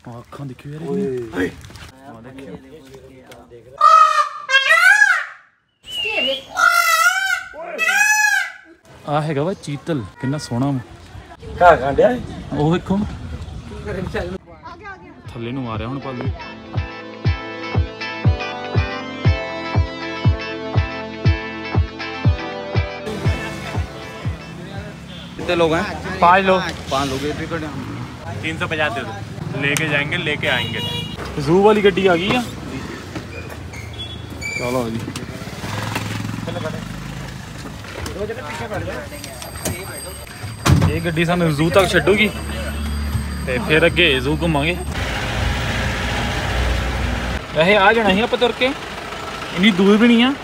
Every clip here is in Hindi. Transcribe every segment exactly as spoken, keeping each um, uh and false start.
ਅੱਖਾਂ ਦੇਖਿਓ ਯਾਰ ਆ ਹੈਗਾ ਵਾ ਚੀਤਲ ਕਿੰਨਾ ਸੋਹਣਾ ਵਾ ਘਾ ਕਾਂਡਿਆ ਉਹ ਵੇਖੋ ਥੱਲੇ ਨੂੰ ਆ ਰਿਹਾ ਹੁਣ ਭਾਲੂ कितने लोग हैं? पाँच लोग पाँच लोग टिकट तीन सौ पचास दे दो लेके जाएंगे लेके आएंगे जू वाली गड्डी आ गई है चलो जी ये गड्डी सानू जू तक छड्डूगी ते फिर अगे जू घूमांगे वैसे आ जाना ही आप तुर के इन्नी दूर भी नहीं है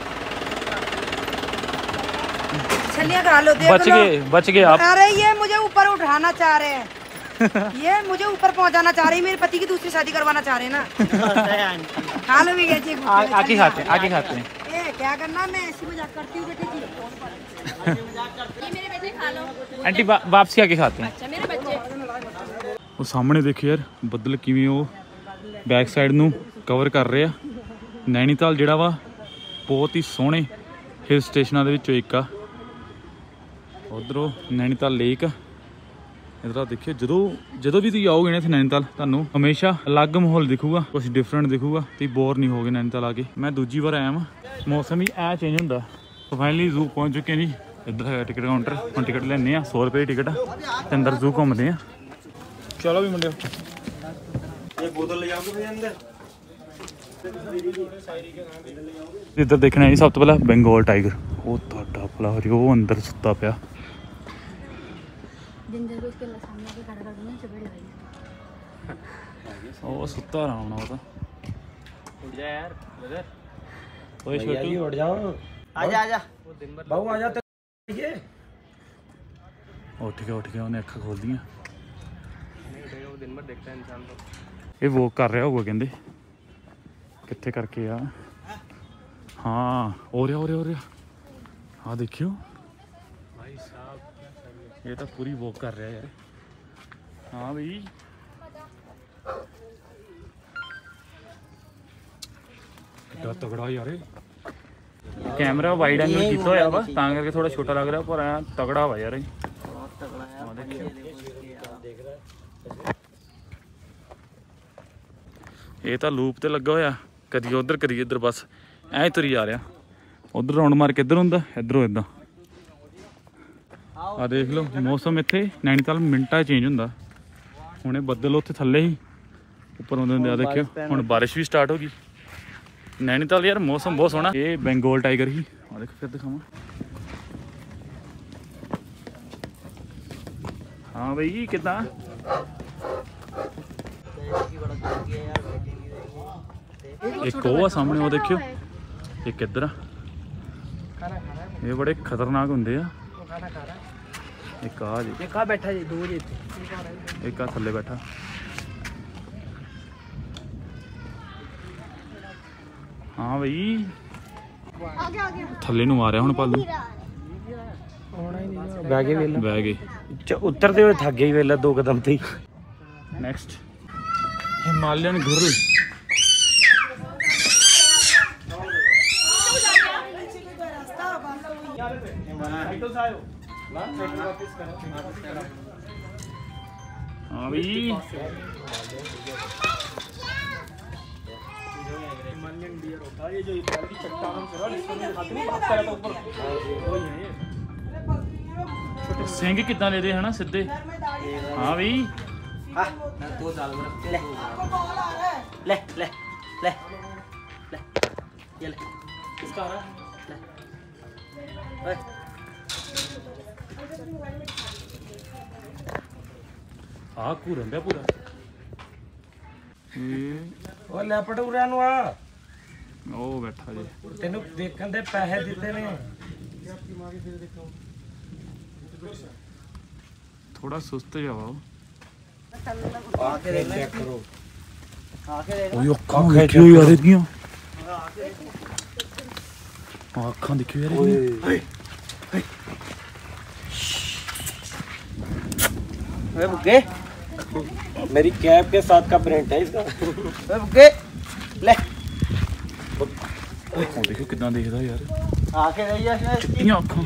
करा लो, देख बच गए बच गए आप। अरे ये मुझे ऊपर उठाना चाह रहे हैं ये मुझे ऊपर पहुंचाना चाह रही है, मेरे पति की दूसरी शादी करवाना चाह रहे हैं ना। खा लो भी गए आगे खाते हैं आगे खाते हैं ए, क्या करना मैं ऐसी मजाक करती हूँ बेटी जी मेरे बच्चे खा लो आंटी वा, वापसी आके खाते हैं। अच्छा मेरे बच्चे वो सामने देखिए यार बदल किवें वो बैक साइड नू कवर कर रहे हैं। नैनीताल जिहड़ा वा बहुत ही सोहणे हिल स्टेशनां दे विचों एक आ। उधरों नैनीताल लेक इधर देखिए जो जो भी तुम आओगे ना इतने नैनीताल तुहानू हमेशा अलग माहौल दिखूगा कुछ डिफरेंट दिखूगा तो बोर नहीं होगे नैनीताल आके। मैं दूजी बार आया वहाँ मौसम ही ऐ चेंज होंगे। तो फाइनली जू पहुँच चुके हैं जी। इधर है टिकट काउंटर हम टिकट लेने सौ रुपये की टिकट तो अंदर जू घूमते हैं। चलो भी मुंडे इधर देखना है सब तो पहला बंगाल टाइगर वो तुहाडा भला हो वो अंदर सुता पिया वो सुता आराम ना वो तो उठ जा यार ब्रदर ओए छोटी उठ जाओ आजा आजा बाबू आजा तो ये उठ गया उठ गया उन्हें अखा खोल दियां दिन भर देखता है इंसान तो ये वॉक कर रहा होगा कहंदे कित्थे करके आ। हाँ हो रहा हो रहा हो रहा हाँ देखियो भाई साहब ये तो पूरी वॉक कर रहा है यार। हाँ भाई कितना तगड़ा यार कैमरा वाइड एंगल किया होया वा तां करके थोड़ा छोटा लग रहा पर तगड़ा वा यार। ये तो लूप ते लगा होया कदी उधर कदी इधर बस ऐ तुरी आ रहा उधर राउंड मार के इधर होंदा इधरों इदा आ देख लो मौसम इत्थे नैनीताल मिंटा चेंज होंदा। हुणे बदल उत्थे थल्ले ही उपर आउंदे हुंदे आ देखियो हुण बारिश भी स्टार्ट होगी। नैनीताल यार मौसम बहुत सोहना। ये बंगाल टाइगर ही आ देखो फिर दिखावां। हाँ भाई कितना एक वो सामने वो देखियो एक इधर ये बड़े खतरनाक होंगे आ। एक आ जी एक आ बैठा जी दो जी एक आ थल्ले बैठा। हाँ भाई थल्ले नू आ रहा हुण भालू बह गए बह गए उतरते हुए थक गई वेला दो कदम थी। नेक्स्ट हिमालयन घुरल हाँ भाई ये जो चट्टान सिंह कितना ले रहे है ना सीधे। हाँ भाई ले ले ले ले ये ले किसका आ रहा ले हाँ घूरन दिया पूरा ਉਹ ਲੈਪਟ ਉਰਿਆਂ ਨੂੰ ਆ ਉਹ ਬੈਠਾ ਜੀ ਤੈਨੂੰ ਦੇਖਣ ਦੇ ਪੈਸੇ ਦਿੱਤੇ ਨੇ थोड़ा सुस्त जाओ आके देख चेक करो आके देख ओए अखां देखियो यार इदियां अखां देखियो यार ओए ओए बुगे मेरी कैप के साथ का प्रिंट है इसका। ओके ले ਉਹ ਦੇਖੋ ਕਿਦਾਂ ਦੇਖਦਾ ਯਾਰ आके रही है ਚਿੱਟੀਆਂ ਅੱਖਾਂ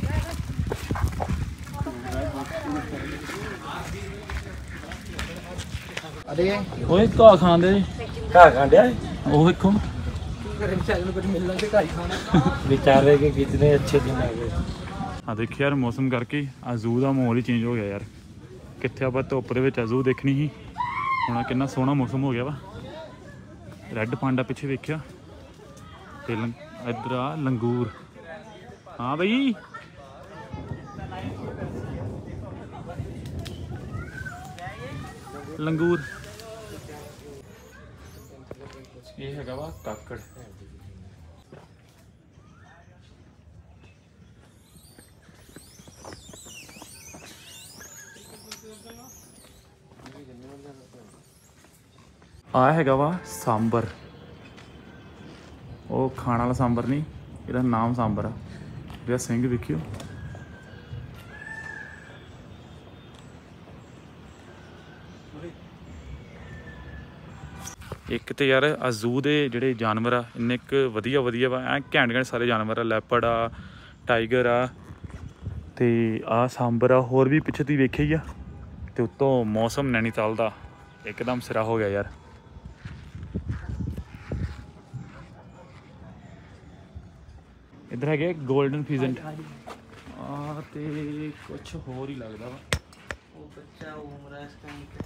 अरे ਓਏ ਘਾਹ ਖਾਂਦੇ कहाँ खांडे ਉਹ ਦੇਖੋ बेचारे के कितने अच्छे दिन आ गए। ਆ ਦੇਖਿਆ ਯਾਰ ਮੌਸਮ ਕਰਕੇ ਆ ਜ਼ੂ ਦਾ ਮਾਹੌਲ ਹੀ ਚੇਂਜ ਹੋ ਗਿਆ ਯਾਰ ਕਿੱਥੇ ਆਪਾਂ ਧੁੱਪ ਦੇ ਵਿੱਚ ਆ ਜ਼ੂ ਦੇਖਣੀ ਸੀ ਹੁਣ ਕਿੰਨਾ ਸੋਹਣਾ ਮੌਸਮ ਹੋ ਗਿਆ ਵਾ ਰੈੱਡ ਪਾਂਡਾ ਪਿੱਛੇ ਵੇਖਿਆ ਤੇ ਇੱਧਰ ਆ ਲੰਗੂਰ ਹਾਂ ਬਈ ਲੰਗੂਰ ਇਹ ਹੈਗਾ ਵਾ ਕਾਕੜ ਆ ਹੈਗਾ ਵਾ ਸਾਂਬਰ ਉਹ ਖਾਣ ਵਾਲਾ ਸਾਂਬਰ ਨਹੀਂ ਇਹਦਾ ਨਾਮ ਸਾਂਬਰ ਆ ਇਹਦਾ ਸਿੰਘ ਵੇਖਿਓ ਇੱਕ ਤੇ ਯਾਰ ਆ ਜ਼ੂ ਦੇ ਜਿਹੜੇ ਜਾਨਵਰ ਆ ਇੰਨੇ ਕੁ ਵਧੀਆ ਵਧੀਆ ਵਾ ਐ ਘੈਂਟ ਘੈਂਟ ਸਾਰੇ ਜਾਨਵਰ ਆ ਲੈਪਰਡ ਆ ਟਾਈਗਰ ਆ ਤੇ ਆ ਸਾਂਬਰ ਆ ਹੋਰ ਵੀ ਪਿੱਛੇ ਤੁਸੀਂ ਵੇਖਿਆ ਹੀ ਆ ਤੇ ਉੱਤੋਂ ਮੌਸਮ ਨੈਨੀਤਾਲ ਦਾ ਇੱਕਦਮ ਸਿਰਾ ਹੋ ਗਿਆ ਯਾਰ ਇੱਧਰ ਹੈਗੇ ਗੋਲਡਨ ਫੀਜ਼ੈਂਟ ਆ ਤੇ ਕੁਛ ਹੋਰ ਹੀ ਲੱਗਦਾ ਵਾ वो बच्चा घूम रहा है इस टाइम पे।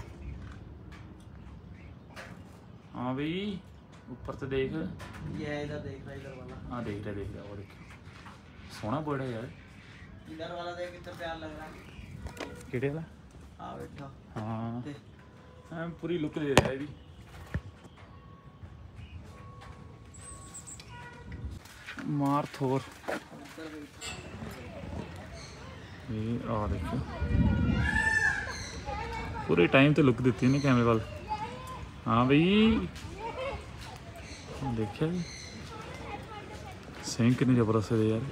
हाँ भाई ऊपर से देख ये है इधर देख रहा है इधर वाला। हाँ देख रहा देख रहा वो देख सोना बड़ा यार इधर वाला देख कितना प्यार लग रहा है। केड़े वाला हाँ बैठा हाँ देख। हाँ पूरी लुक दे रहा है भी मार थोर ये आ देखो पूरे टाइम तो लुक देती है ना कैमरे वाल हाँ भाई देखिए भी सिंह कितने जबरदस्त है यार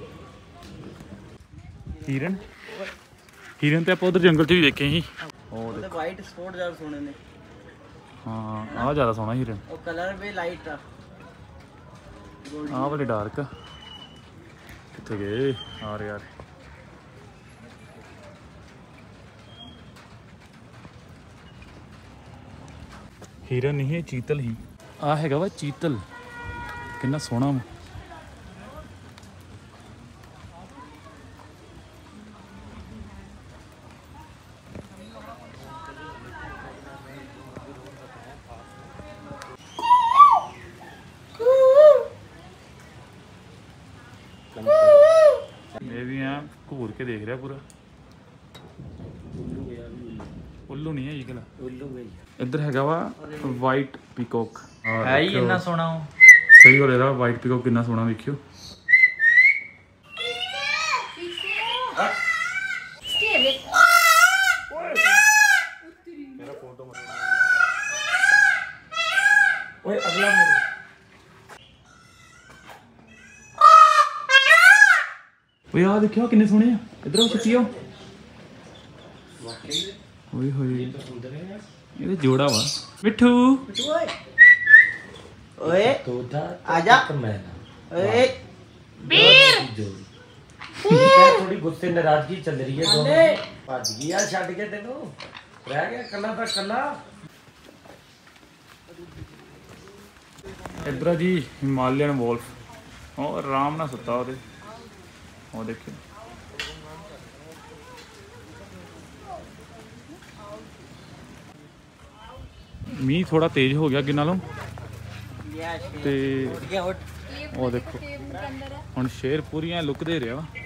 हिरन हिरन तो आप उधर जंगल च भी देखे ही मतलब वाइट स्पॉट ज्यादा सोने ने। हाँ आ ज़्यादा सोना हिरन और कलर भी लाइट था आ वाले डार्क कितने गए आ रहे यार हिरन नहीं है चीतल ही आ हैगा वा चीतल कितना सोहना वा मैं भी यहाँ घूर के देख रहा पूरा उल्लू नहीं है ये गला उल्लू गई इधर हैगा वा वाइट पीकॉक है ही इतना सोना हो सही हो रहा वाइट पीकॉक कितना सोना देखियो ओए अगला मोड़ ओए आ देखियो कितने सोने हैं इधर आओ छुट्टियो ओए होए ये जोड़ा वा मिठू ओए आजा ओए वीर थोड़ी गुस्से नाराजगी चल रही है दोनों भज गया छड़ के तेनू रह गया कला ता कला इधर जी हिमालयन वोल्फ और आराम ना सुता ओदे ओ देखियो मी थोड़ा तेज हो गया कि नालों ते ओ देखो हुण शेर पूरियां लुक दे रहा वा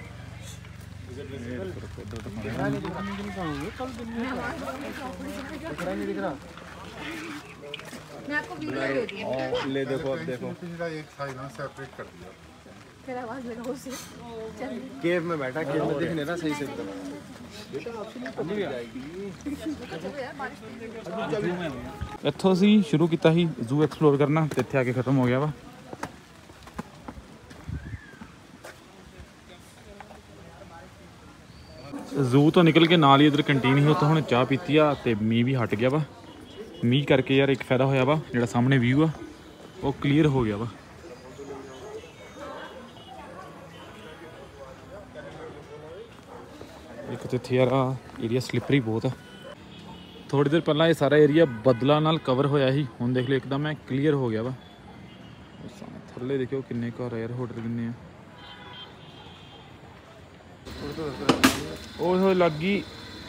मैं आपको वीडियो भेज दी ले देखो अब देखो एक साइड में सेपरेट कर दिया फिर आवाज लगाओ उसे चल केव में बैठा केव में दिख नहीं रहा सही से एकदम ਇੱਥੋਂ ਅਸੀਂ ਸ਼ੁਰੂ ਕੀਤਾ ਸੀ ਜ਼ੂ ਐਕਸਪਲੋਰ ਕਰਨਾ ਤੇ ਇੱਥੇ ਆ ਕੇ ਖਤਮ ਹੋ ਗਿਆ ਵਾ ਜ਼ੂ ਤੋਂ ਨਿਕਲ ਕੇ ਨਾਲ ਹੀ ਇਧਰ ਕੰਟੀਨ ਸੀ ਉੱਥੇ ਹੁਣ ਚਾਹ ਪੀਤੀ ਆ ਤੇ ਮੀਂਹ ਵੀ ਹਟ ਗਿਆ ਵਾ मीह करके यार एक फायदा होया वा, जिहड़ा सामने व्यू आ वो क्लीयर हो गया वा। एक तो इत्थे यार एरिया स्लिपरी बहुत है। थोड़ी देर पहला ये सारा एरिया बदलों नाल कवर होया ही, हुण देख लो एकदम है क्लीयर हो गया वा। थल्ले देखो किन्ने घर यार, होटल किन्ने आ। ओए होए लग गई।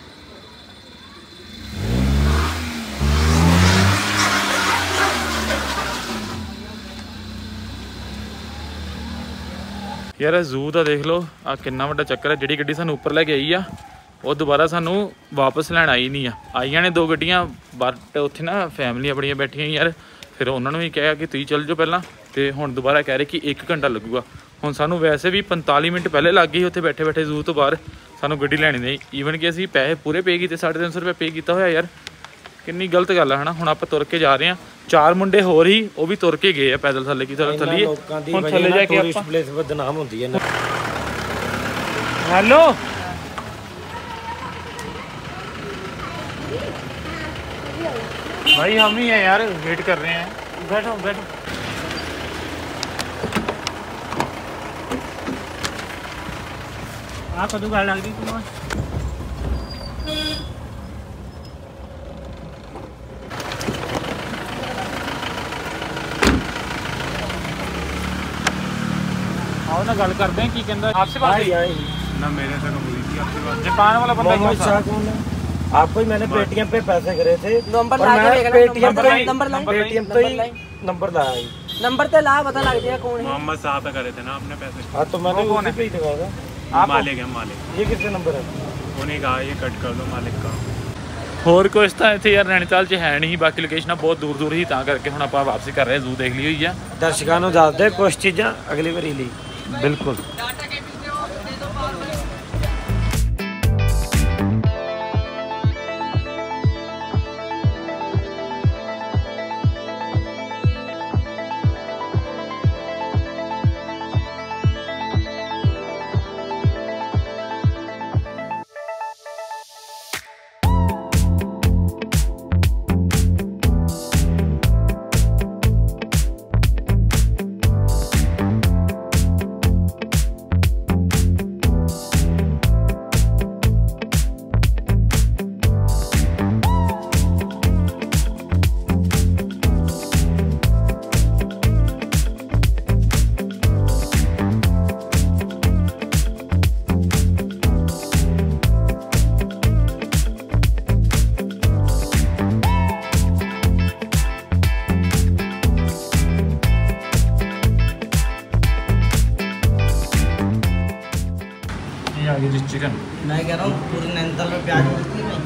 यार जू का देख लो आ कितना वड्डा चक्कर है। जिहड़ी गड्डी सानू उपर लैके आई आ वो दोबारा सानू वापस लैन आई नहीं आ। आईयां ने दो गड्डियां बट उत्थे ना फैमिलियां बड़ियां बैठियां यार, फिर उन्होंने भी कहा कि तुसीं चल जाओ पहला, तो हुण दोबारा कह रहे कि एक घंटा लगूगा। हुण सानू वैसे भी पैंताली मिनट पहले लग गए उत्थे बैठे बैठे जू तो बाहर, सानू गड्डी लैनी नहीं। ईवन कि असीं पैसे पूरे पे कीते, साढ़े तीन सौ रुपये पे किया होया यार, कितनी गलत गल है ना। हुण आपां तुर के जा रहे हैं, चार मुंडे होर ही वो भी तुर के गए पैदल थल्ले की थल्ले थल्ले हुण थल्ले जाके आपां प्लेस बदनाम होंदी है। हेलो भाई हम ही हैं यार, वेट कर रहे हैं। बैठो बैठो। आ कदू गल लग गई तुम्हें? आओ ना गल करते हैं। की कहंदा आपसे बात हुई ना? मेरे से हुई थी आपसे बात। जापान वाला बंदा कौन है? आपको ही मैंने पेटीएम पे पैसे करे थे। नंबर और ला मैं के पेटीएम पे नंबर ला पेटीएम पे ही नंबर लाया। नंबर तो ला, पता लग जाएगा कौन है। मोहम्मद साहब पे करे थे ना आपने पैसे। हाँ तो मैंने उसी पे ही दिखाया था। मालिक है मालिक। ये किसका नंबर है? उन्हें कहा ये कट कर दो मालिक का। होर कुछ तो इतने यार नैनीताल च है नहीं, बाकी लोकेशन बहुत दूर दूर ही, तां करके हुण आपां वापसी कर रहे हैं। जू देख ली हुई है, दर्शकों को दस दे कुछ चीज़ां अगली बारी ली। बिल्कुल। चिकन मैं कह रहा हूँ पूरे नैनीताल में प्याज मिलती है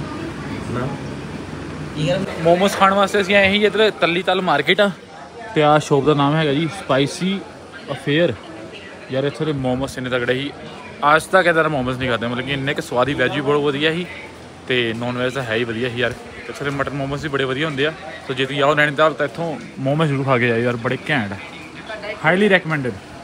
ना। मोमोस खाने वास्ते असीं आए ही इधर तली तल मार्केट आ, ते आ शॉप का नाम है जी स्पाइसी अफेयर। यार इत्थों दे मोमोस इन्ने तगड़े ही, आज तक इधर मोमोस नहीं खाते, मतलब कि इन्ने क स्वाद ही। वैज भी बहुत वधिया ही ते नॉन वैज है ही वधिया ही यार। इत्थों दे मटन मोमोस भी बड़े वधिया होंदे आ। तो जे तुसीं आओ नैनीताल तो इत्थों मोमोस जरूर खा के जाओ यार, बड़े घैंट, हाईली रैकमेंडेड।